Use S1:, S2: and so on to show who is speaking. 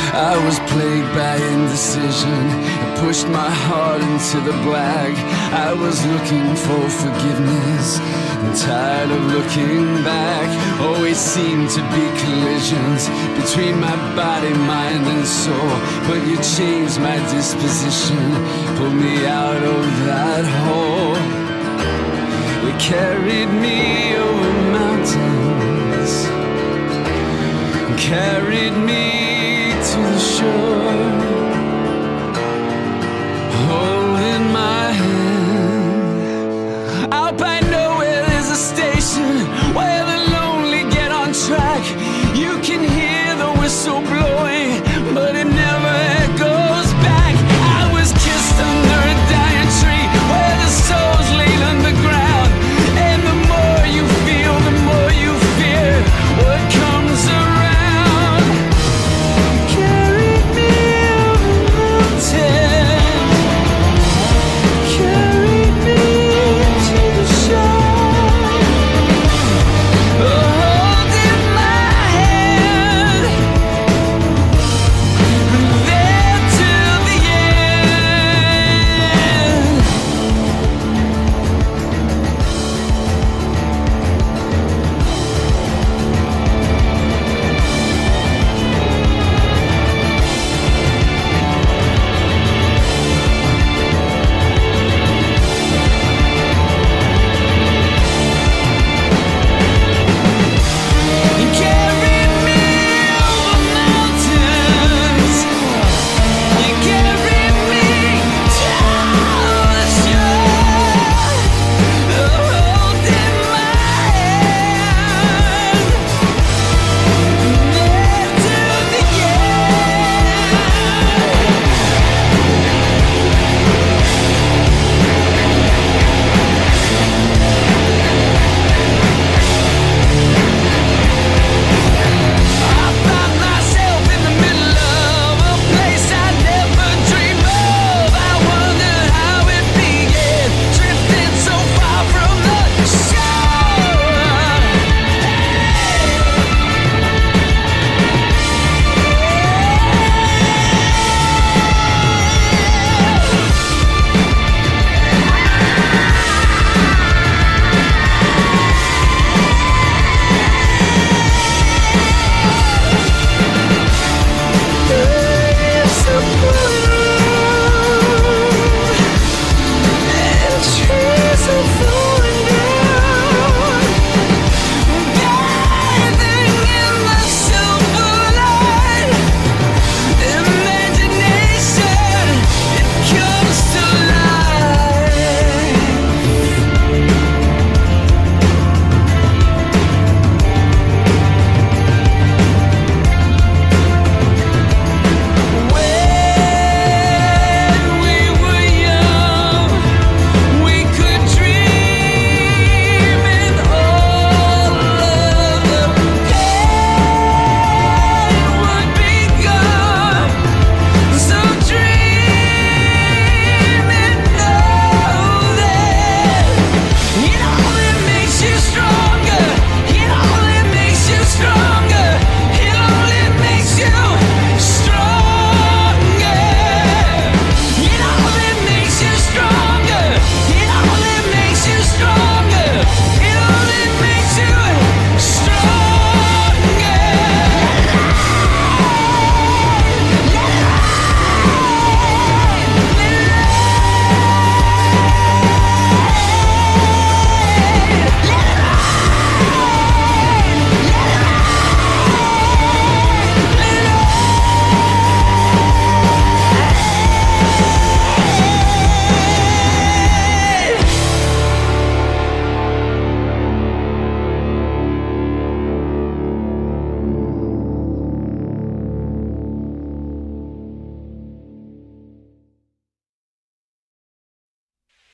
S1: I was plagued by indecision, I pushed my heart into the black. I was looking for forgiveness and tired of looking back. Always seemed to be collisions between my body, mind and soul. But you changed my disposition, pulled me out of that hole. You carried me over mountains, carried me